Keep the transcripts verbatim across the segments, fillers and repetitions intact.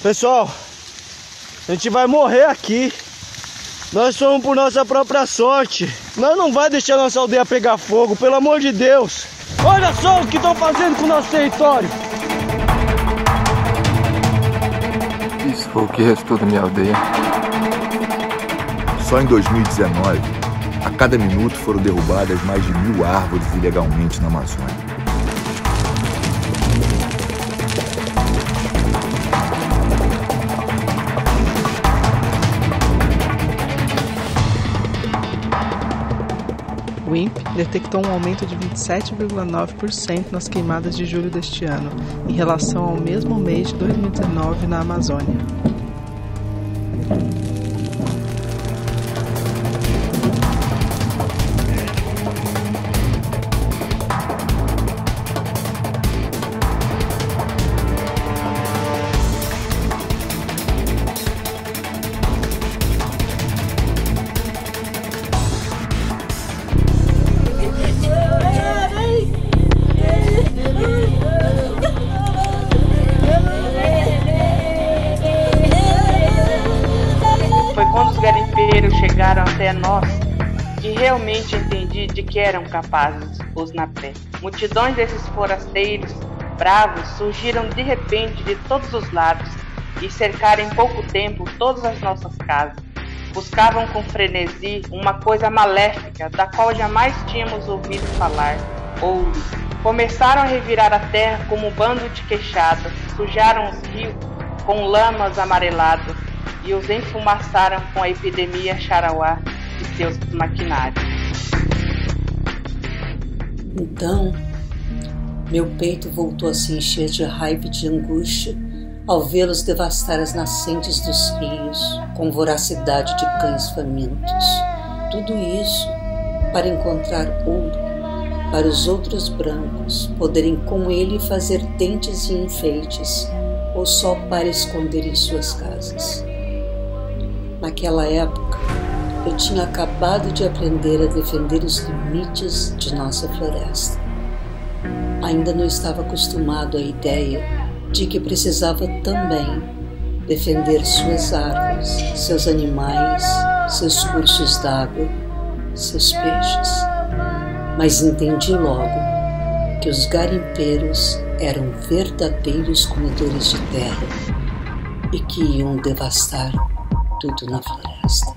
Pessoal, a gente vai morrer aqui. Nós somos por nossa própria sorte. Nós não vai deixar nossa aldeia pegar fogo, pelo amor de Deus. Olha só o que estão fazendo com o nosso território. Isso foi o que restou da minha aldeia. Só em dois mil e dezenove, a cada minuto foram derrubadas mais de mil árvores ilegalmente na Amazônia. O I N P detectou um aumento de vinte e sete vírgula nove por cento nas queimadas de julho deste ano, em relação ao mesmo mês de dois mil e dezenove na Amazônia. Foi quando os garimpeiros chegaram até nós que realmente entendi de que eram capazes os Napé. Multidões desses forasteiros bravos surgiram de repente de todos os lados e cercaram em pouco tempo todas as nossas casas. Buscavam com frenesi uma coisa maléfica da qual jamais tínhamos ouvido falar: ouro. Começaram a revirar a terra como um bando de queixadas, sujaram os rios com lamas amareladas e os enfumaçaram com a epidemia Charauá e seus maquinários. Então, meu peito voltou a se encher de raiva e de angústia ao vê-los devastar as nascentes dos rios com voracidade de cães famintos. Tudo isso para encontrar ouro, para os outros brancos poderem com ele fazer dentes e enfeites, ou só para esconder em suas casas. Naquela época, eu tinha acabado de aprender a defender os limites de nossa floresta. Ainda não estava acostumado à ideia de que precisava também defender suas árvores, seus animais, seus cursos d'água, seus peixes. Mas entendi logo que os garimpeiros eram verdadeiros comedores de terra e que iam devastar tudo na floresta.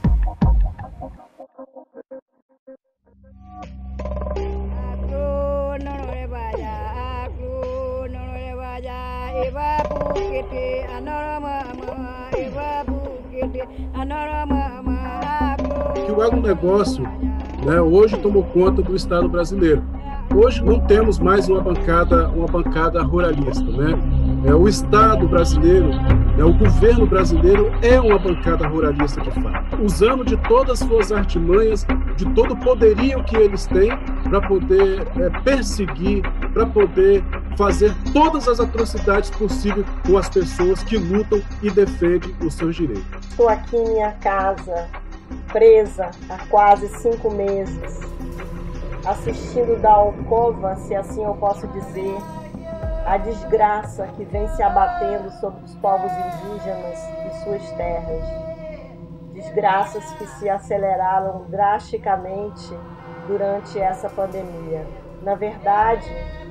Que o agronegócio, né, hoje tomou conta do Estado brasileiro. Hoje não temos mais uma bancada, uma bancada ruralista, né? É, o Estado brasileiro, né, o governo brasileiro é uma bancada ruralista de fato, usando de todas as suas artimanhas, de todo o poderio que eles têm para poder é, perseguir, para poder fazer todas as atrocidades possíveis com as pessoas que lutam e defendem os seus direitos. Estou aqui em minha casa, presa há quase cinco meses, assistindo da alcova, se assim eu posso dizer, a desgraça que vem se abatendo sobre os povos indígenas e suas terras. Desgraças que se aceleraram drasticamente durante essa pandemia. Na verdade,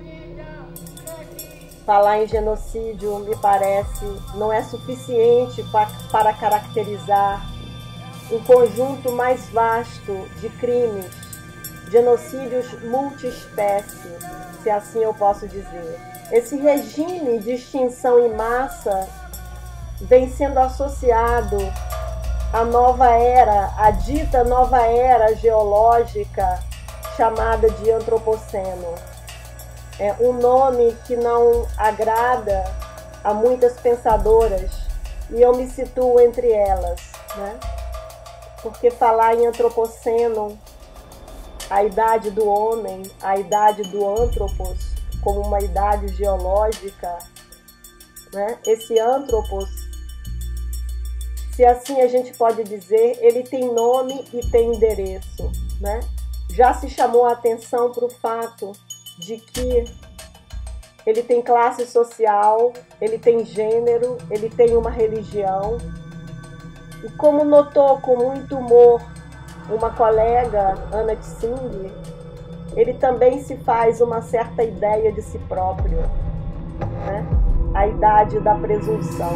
falar em genocídio, me parece, não é suficiente para caracterizar um conjunto mais vasto de crimes, genocídios multiespécie, se assim eu posso dizer. Esse regime de extinção em massa vem sendo associado à nova era, à dita nova era geológica chamada de Antropoceno. É um nome que não agrada a muitas pensadoras e eu me situo entre elas, né? Porque falar em Antropoceno, a idade do homem, a idade do Antropos, como uma idade geológica, né? Esse Antropos, se assim a gente pode dizer, ele tem nome e tem endereço, né? Já se chamou a atenção para o fato de que ele tem classe social, ele tem gênero, ele tem uma religião. E como notou com muito humor uma colega, Ana Tsing, ele também se faz uma certa ideia de si próprio, né? A idade da presunção.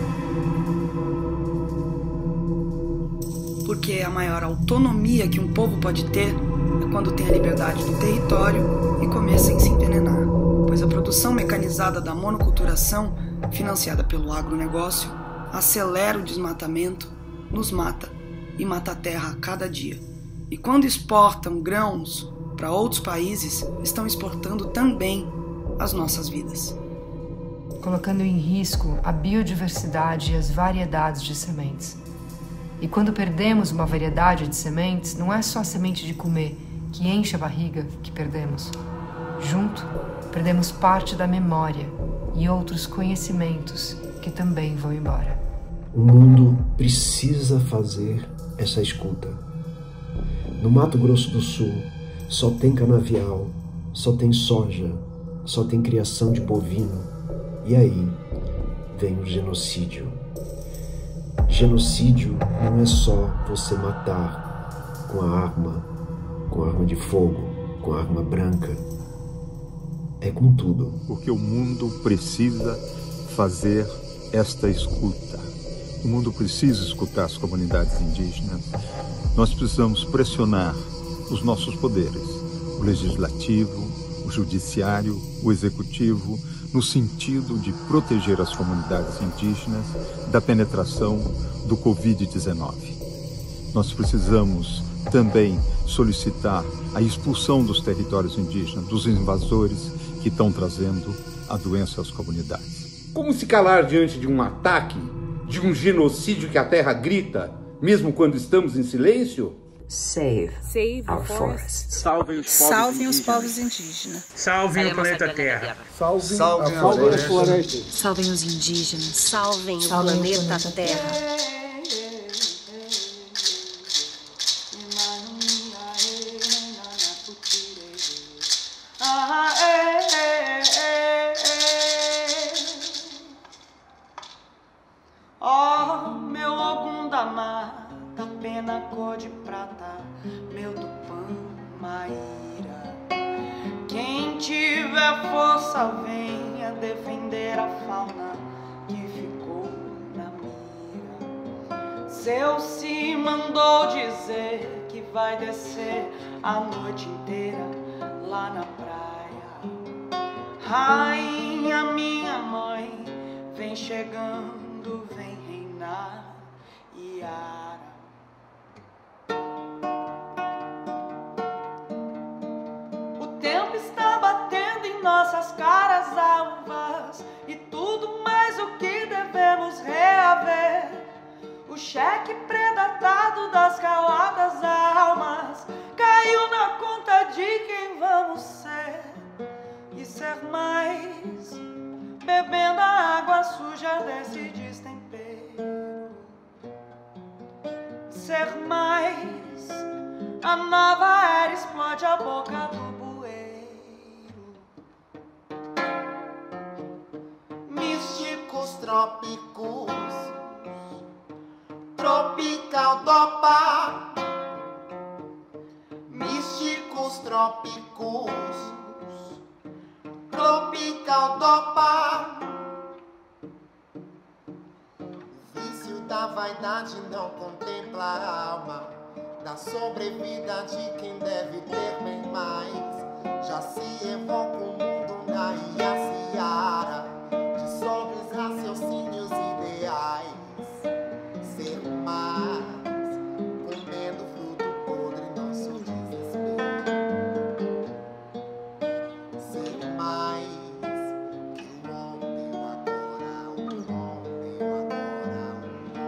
Porque a maior autonomia que um povo pode ter é quando tem a liberdade do território e comer sem se envenenar. Pois a produção mecanizada da monoculturação, financiada pelo agronegócio, acelera o desmatamento, nos mata e mata a terra a cada dia. E quando exportam grãos para outros países, estão exportando também as nossas vidas. Colocando em risco a biodiversidade e as variedades de sementes. E quando perdemos uma variedade de sementes, não é só a semente de comer que enche a barriga que perdemos. Junto, perdemos parte da memória e outros conhecimentos que também vão embora. O mundo precisa fazer essa escuta. No Mato Grosso do Sul, só tem canavial, só tem soja, só tem criação de bovino. E aí vem o genocídio. Genocídio não é só você matar com a arma, com a arma de fogo, com a arma branca. É com tudo. Porque o mundo precisa fazer esta escuta. O mundo precisa escutar as comunidades indígenas. Nós precisamos pressionar os nossos poderes, o legislativo, o judiciário, o executivo, no sentido de proteger as comunidades indígenas da penetração do covid dezenove. Nós precisamos também solicitar a expulsão dos territórios indígenas, dos invasores que estão trazendo a doença às comunidades. Como se calar diante de um ataque, de um genocídio que a terra grita, mesmo quando estamos em silêncio? Save, Save our forests. Salvem os povos Salvem indígenas. os povos indígenas. Salvem o planeta Terra. Salvem, Salvem a floresta. floresta. Salvem os indígenas. Salvem, Salvem o planeta, o planeta Terra. Ó, oh, meu Ogum da mata, pena cor de prata, meu Tupã, Maíra. Quem tiver força, venha defender a fauna que ficou na mira. Seu se mandou dizer que vai descer a noite inteira lá na praia. Rainha, minha mãe, vem chegando, vem reinar, Iara. O tempo está batendo em nossas caras alvas e tudo mais o que devemos reaver. O cheque predatado das caladas almas caiu na conta de quem vamos ser e ser mais, bebendo a água suja desse destempero. Ser mais, a nova era explode a boca do bueiro. Místicos trópicos, tropical dopa. Místicos trópicos, tropical dopa. O vício da vaidade não contempla a alma da sobrevida de quem deve ter bem mais. Já se evoca o mundo na Iaciara de sóbrios raciocínios ideais. Ser mais, comendo fruto podre, nosso desespero. Ser mais que o ontem, o agora, o ontem, o agora,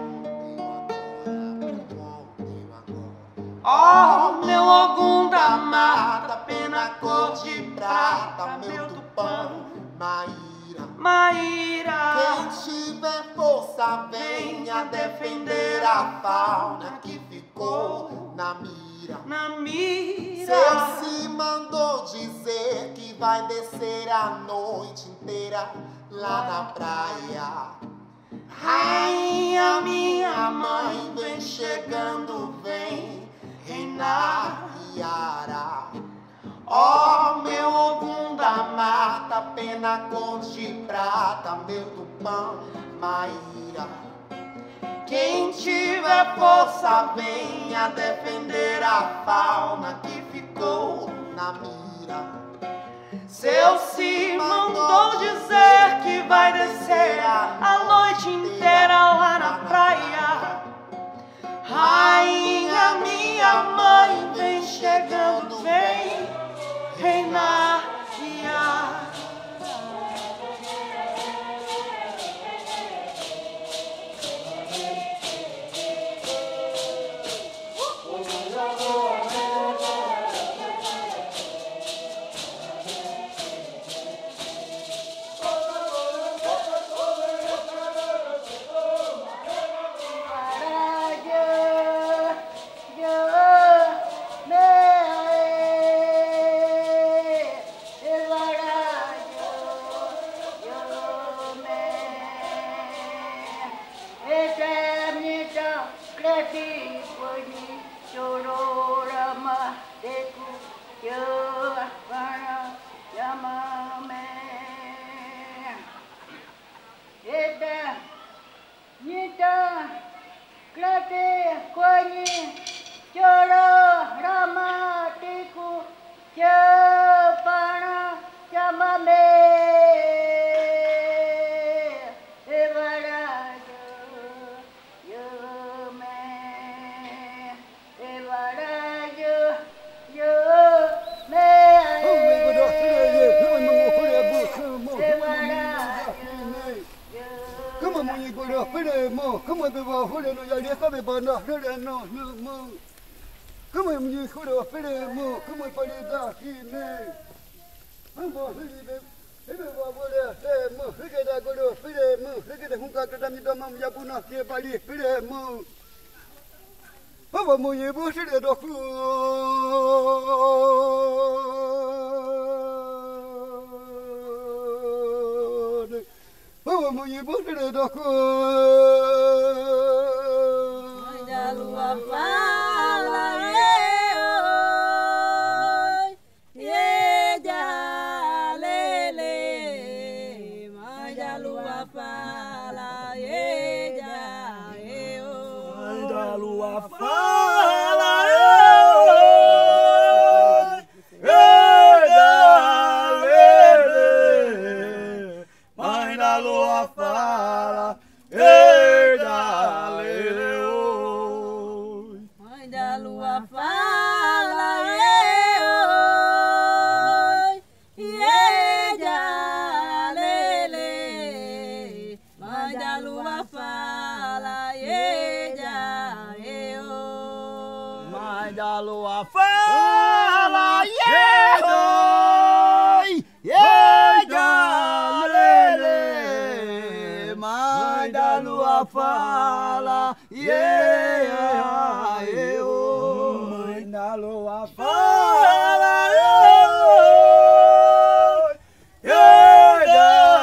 o ontem, o agora, o ontem, o agora. Oh, meu Ogum da mata, pena cor de prata, meu Tupã, Maíra, Maíra. Quem tiver força, venha defender a fauna que ficou na mira. mira, na mira. Seu se mandou dizer que vai descer a noite inteira lá na praia. Rainha, minha mãe, vem chegando, vem reinar Iara. Ó, oh, meu Ogum da mata, pena cor de prata, meu Tupã, Maíra. Quem tiver força, venha defender a fauna que ficou na mira. Seu se mandou dizer que vai descer a noite inteira lá na praia. Rainha, minha mãe, vem chegando, vem reinar Iara.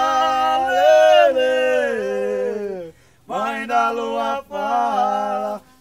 Mãe da lua fala,